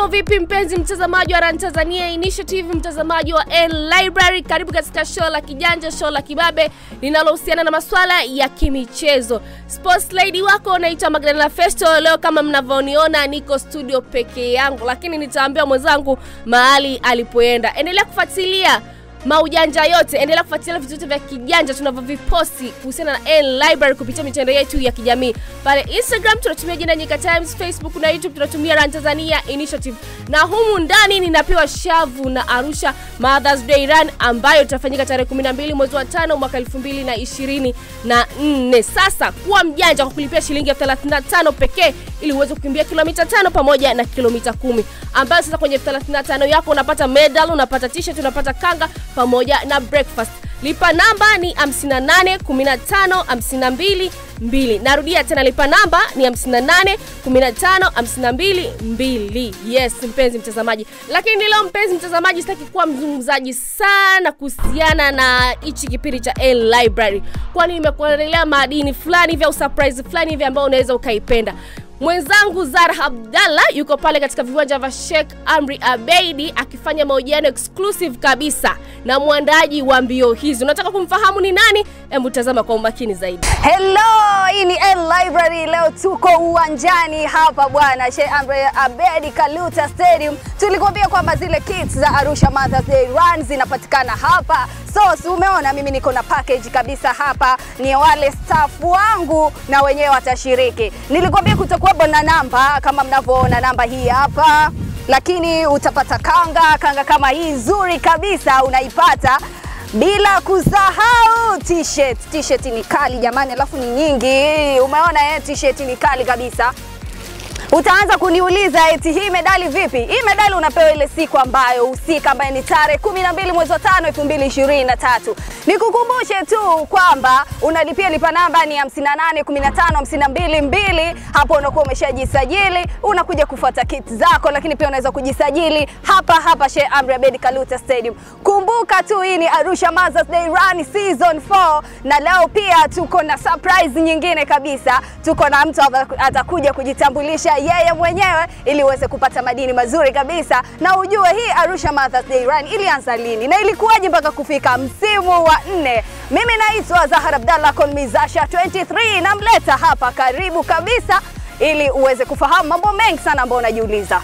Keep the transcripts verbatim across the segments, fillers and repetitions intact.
Mambo vipi mpenzi mtazamaji wa Run Tanzania Initiative, mtazamaji wa N Library, karibu katika show la kijanja, show la kibabe linalohusiana na masuala ya kimichezo. Sports lady wako naitwa Magdalena Festo. Leo kama mnavyooniona niko studio peke yangu, lakini nitaambia mwenzangu mahali alipoenda. Endelea kufuatilia maujanja yote, endelea kufuatilia vitu vyote vya kijanja tunavyoviposti kuhusiana na N Library kupitia mitandao yetu ya kijamii. Pale Instagram tunatumia jina Nyika Times, Facebook na YouTube tunatumia Run Tanzania Initiative. Na humu ndani ninapewa shavu na Arusha Mother's Day Run ambayo itafanyika tarehe kumi na mbili mwezi wa tano mwaka elfu mbili na ishirini na nne. Sasa kuwa mjanja kwa kulipia shilingi thelathini na tano pekee ili uweze kukimbia kilomita tano pamoja na kilomita kumi. Ambayo sasa kwenye thelathini na tano yako unapata medal, unapata t-shirt, unapata kanga pamoja na breakfast. Lipa namba ni hamsini na nane kumi na tano hamsini na mbili mbili. Narudia tena, lipa namba ni hamsini na nane kumi na tano hamsini na mbili mbili. Yes mpenzi mtazamaji. Lakini leo mpenzi mtazamaji sitaki kuwa mzungumzaji sana kuhusiana na hichi kipindi cha N Library, kwani nimekuandalia madini fulani vya surprise fulani hivi ambao unaweza ukaipenda. Mwenzangu Zara Abdallah yuko pale katika viwanja vya Sheikh Amri Abeidi akifanya mahojiano exclusive kabisa na mwandaji wa mbio hizi. Unataka kumfahamu ni nani? Hebu tazama kwa umakini zaidi. Hello, hii ni N Library. Leo tuko uwanjani hapa bwana Sheikh Amri Abeidi Kaluta Stadium. Tulikwambia kwamba zile kits za Arusha Mother's Day Run zinapatikana hapa. So, si umeona mimi niko na package kabisa hapa, ni wale staff wangu na wenyewe watashiriki. Nilikwambia kutakuwa na namba kama mnavyoona, namba hii hapa, lakini utapata kanga, kanga kama hii nzuri kabisa unaipata. Bila kusahau t-shirt. T-shirt ni kali jamani, alafu ni nyingi. Umeona eh, t-shirt ni kali kabisa. Utaanza kuniuliza eti hii medali vipi? Hii medali unapewa ile siku ambayo usika ambayo ni tarehe kumi na mbili mwezi wa tano elfu mbili ishirini na tatu. Nikukumbushe tu kwamba unalipia lipa namba ni hamsini na nane kumi na tano hamsini na mbili mbili. Hapo unakuwa umeshajisajili, unakuja kufuata kit zako, lakini pia unaweza kujisajili hapa hapa Sheikh Amri Abeidi Kaluta Stadium. Kumbuka tu hii ni Arusha Mother's Day Run Season four, na leo pia tuko na surprise nyingine kabisa. Tuko na mtu atakuja kujitambulisha yeye mwenyewe ili uweze kupata madini mazuri kabisa na ujue hii Arusha Mother's Day Run ilianza lini na ilikuwaje mpaka kufika msimu wa nne. Mimi naitwa Zahra Abdallah Konmizasha twenty three, namleta hapa karibu kabisa ili uweze kufahamu mambo mengi sana ambayo unajiuliza.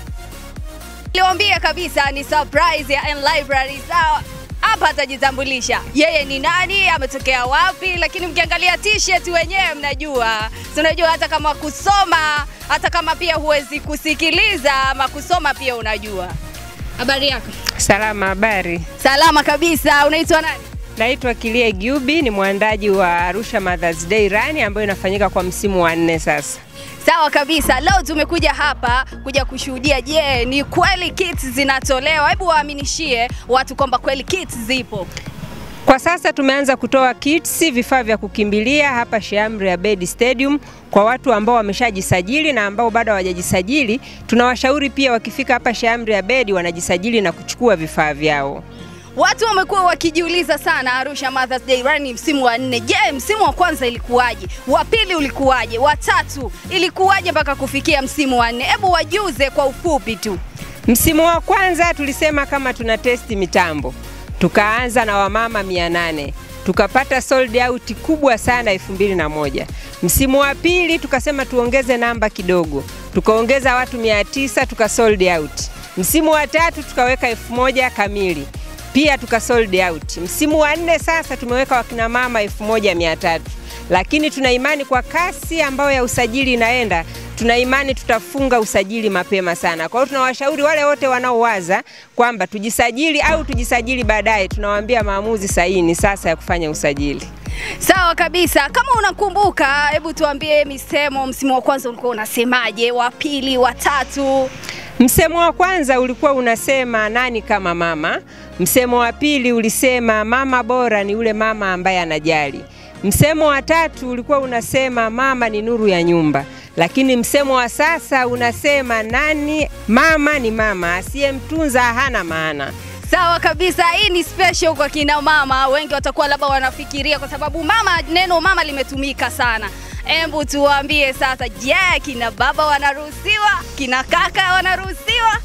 Niliwaambia kabisa ni surprise ya N Library. Sawa, hapa atajitambulisha yeye ni nani, ametokea wapi, lakini mkiangalia t-shirt wenyewe mnajua. Tunajua hata kama kusoma, hata kama pia huwezi kusikiliza ama kusoma pia unajua. Habari yako? Salama, habari. Salama kabisa. Unaitwa nani? Naitwa Kilie Gyubi, ni mwandaji wa Arusha Mother's Day Run ambayo inafanyika kwa msimu wa nne sasa. Sawa kabisa. Leo tumekuja hapa kuja kushuhudia, je, ni kweli kits zinatolewa? Hebu waaminishie watu kwamba kweli kits zipo. Kwa sasa tumeanza kutoa kits, vifaa vya kukimbilia hapa Sheikh Amri Abeidi Stadium kwa watu ambao wameshajisajili na ambao bado hawajajisajili. Tunawashauri pia wakifika hapa Sheikh Amri Abeidi wanajisajili na kuchukua vifaa vyao. Watu wamekuwa wakijiuliza sana Arusha Mother's Day Run msimu wa nne. Je, msimu wa kwanza ilikuwaje? Wa pili ulikuwaje? Wa tatu ilikuwaje mpaka kufikia msimu wa nne? Hebu wajuze kwa ufupi tu. Msimu wa kwanza tulisema kama tuna testi mitambo. Tukaanza na wamama mia nane. Tukapata sold out kubwa sana elfu mbili na moja. Msimu wa pili tukasema tuongeze namba kidogo. Tukaongeza watu mia tisa, tuka sold out. Msimu wa tatu tukaweka elfu moja kamili. Pia tuka sold out. Msimu wa nne sasa tumeweka wakina mama elfu moja mia tatu. Lakini tuna imani kwa kasi ambayo ya usajili inaenda, tuna imani tutafunga usajili mapema sana. Kwa hiyo tunawashauri wale wote wanaowaza kwamba tujisajili au tujisajili baadaye, tunawaambia maamuzi sahihi ni sasa ya kufanya usajili. Sawa kabisa. Kama unakumbuka, hebu tuambie misemo, msimu wa kwanza ulikuwa unasemaje, wa pili, wa tatu? Msemo wa kwanza ulikuwa unasema nani kama mama. Msemo wa pili ulisema mama bora ni ule mama ambaye anajali. Msemo wa tatu ulikuwa unasema mama ni nuru ya nyumba. Lakini msemo wa sasa unasema nani mama ni mama, asiyemtunza hana maana. Sawa kabisa. Hii ni special kwa kina mama. Wengi watakuwa labda wanafikiria kwa sababu mama, neno mama limetumika sana. Embu tuambie sasa, je, kina baba wanaruhusiwa? Kina kaka wanaruhusiwa?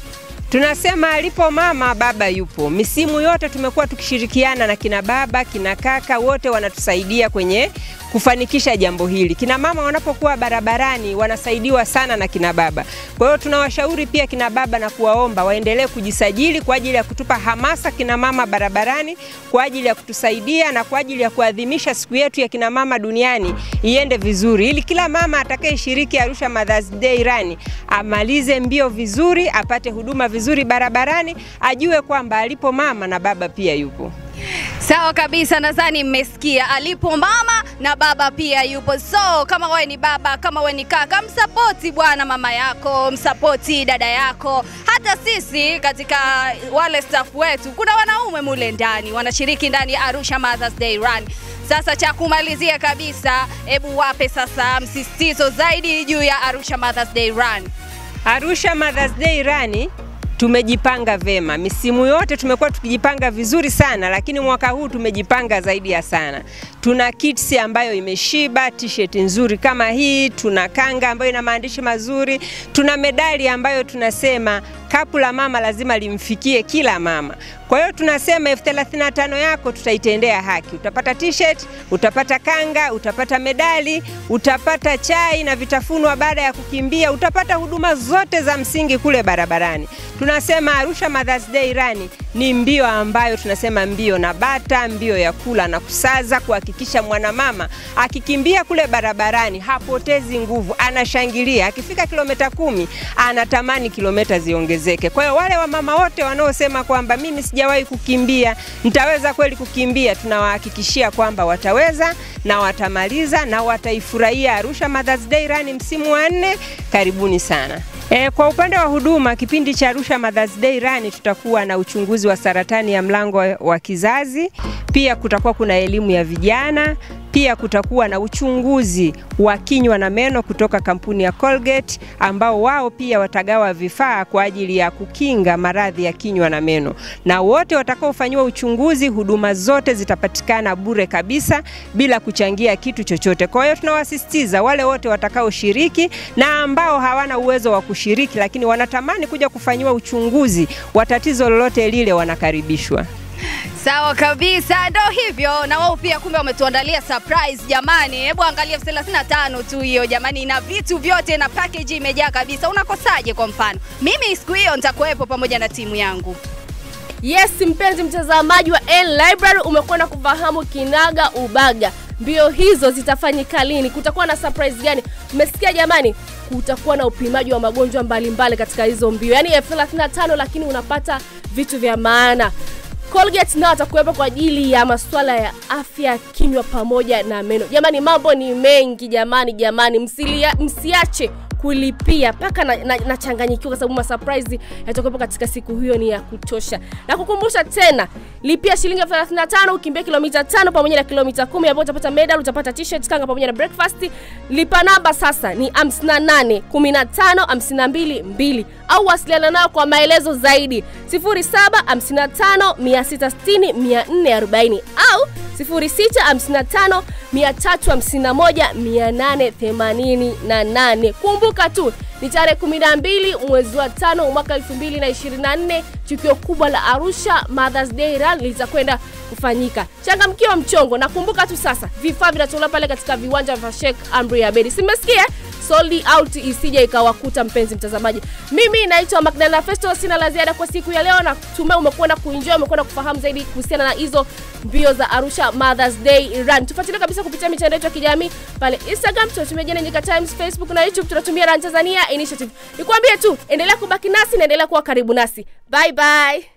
Tunasema alipo mama baba yupo. Misimu yote tumekuwa tukishirikiana na kina baba, kina kaka, wote wanatusaidia kwenye kufanikisha jambo hili. Kina mama wanapokuwa barabarani wanasaidiwa sana na kina baba. Kwa hiyo tunawashauri pia kina baba na kuwaomba waendelee kujisajili kwa ajili ya kutupa hamasa kina mama barabarani, kwa ajili ya kutusaidia na kwa ajili ya kuadhimisha siku yetu ya kina mama duniani iende vizuri. Ili kila mama atakayeshiriki Arusha Mother's Day Run amalize mbio vizuri, apate huduma vizuri barabarani, ajue kwamba alipo mama na baba pia yupo. Sawa kabisa, nadhani mmesikia, alipo mama na baba pia yupo. So kama wewe ni baba, kama wewe ni kaka, msapoti bwana mama yako, msapoti dada yako. Hata sisi katika wale staff wetu kuna wanaume mule ndani wanashiriki ndani ya Arusha Mother's Day Run. Sasa cha kumalizia kabisa, hebu wape sasa msisitizo zaidi juu ya Arusha Mother's Day Run. Arusha Mother's Day Run tumejipanga vema. Misimu yote tumekuwa tukijipanga vizuri sana, lakini mwaka huu tumejipanga zaidi ya sana. Tuna kits ambayo imeshiba, t-shirt nzuri kama hii, tuna kanga ambayo ina maandishi mazuri, tuna medali ambayo tunasema kapu la mama lazima limfikie kila mama. Kwa hiyo tunasema elfu thelathini na tano yako tutaitendea haki. Utapata t-shirt, utapata kanga, utapata medali, utapata chai na vitafunwa baada ya kukimbia, utapata huduma zote za msingi kule barabarani. Tunasema Arusha Mother's Day Run ni mbio ambayo tunasema mbio na bata, mbio ya kula na kusaza, kuhakikisha mwanamama akikimbia kule barabarani hapotezi nguvu, anashangilia. Akifika kilomita kumi anatamani kilomita ziongezeke. Kwa hiyo wale wa mama wote wanaosema kwamba mimi sijawahi kukimbia, nitaweza kweli kukimbia, tunawahakikishia kwamba wataweza na watamaliza na wataifurahia Arusha Mother's Day Run msimu wa nne. Karibuni sana. E, kwa upande wa huduma, kipindi cha Arusha Mother's Day Run tutakuwa na uchunguzi wa saratani ya mlango wa kizazi, pia kutakuwa kuna elimu ya vijana, pia kutakuwa na uchunguzi wa kinywa na meno kutoka kampuni ya Colgate, ambao wao pia watagawa vifaa kwa ajili ya kukinga maradhi ya kinywa na meno. Na wote watakaofanywa uchunguzi, huduma zote zitapatikana bure kabisa bila kuchangia kitu chochote. Kwa hiyo tunawasisitiza wale wote watakaoshiriki na ambao hawana uwezo wa kushiriki lakini wanatamani kuja kufanywa uchunguzi wa tatizo lolote lile, wanakaribishwa. Sawa kabisa, ndo hivyo. Na wao pia kumbe wametuandalia surprise jamani. Hebu angalia elfu thelathini na tano tu hiyo jamani, na vitu vyote na package imejaa kabisa. Unakosaje kwa mfano? Mimi siku hiyo nitakuwepo pamoja na timu yangu. Yes, mpenzi mtazamaji wa N Library, umekwenda kufahamu kinaga ubaga mbio hizo zitafanyika lini, kutakuwa na surprise gani. Umesikia jamani? Kutakuwa na upimaji wa magonjwa mbalimbali katika hizo mbio. Yaani elfu thelathini na tano lakini unapata vitu vya maana. Colgate nao atakuwepo kwa ajili ya masuala ya afya kinywa pamoja na meno. Jamani, mambo ni mengi jamani, jamani msilia, msiache kulipia paka na, na, na changanyikiwa kwa sababu ma surprise yatakuwepo katika siku hiyo ni ya kutosha. Na kukumbusha tena, lipia shilingi elfu thelathini na tano ukimbia kilomita tano pamoja na kilomita kumi, hapo utapata medal, utapata t-shirt, kanga pamoja na breakfast. Lipa namba sasa ni hamsini na nane kumi na tano hamsini na mbili mbili au wasiliana nao kwa maelezo zaidi sifuri saba hamsini na tano mia sita sitini mia nne arobaini au sifuri sita hamsini na tano mia tatu hamsini na moja mia nane themanini na nane. Kumbuka tu ni tarehe kumi na mbili mwezi wa tano mwaka elfu mbili na ishirini na nne, tukio kubwa la Arusha Mother's Day Run litakwenda kufanyika. Changamkia mchongo, na kumbuka tu sasa vifaa vinatolewa pale katika viwanja vya Sheikh Amri Abedi. Simesikia? Sold out isije ikawakuta mpenzi mtazamaji. Mimi naitwa Magdalena Festo, sina la ziada kwa siku ya leo, na tumai umekwenda kuenjoy, umekwenda kufahamu zaidi kuhusiana na hizo mbio za Arusha Mother's Day Run. Tufuatilie kabisa kupitia mitandao yetu ya kijamii pale Instagram, tunatumia jina Nyika Times, Facebook na YouTube tunatumia Run Tanzania Initiative. Nikwambie tu endelea kubaki nasi na endelea kuwa karibu nasi. Bye bye.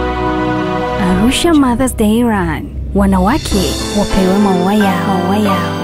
Arusha Mother's Day Run. Wanawake wapewe maua yao.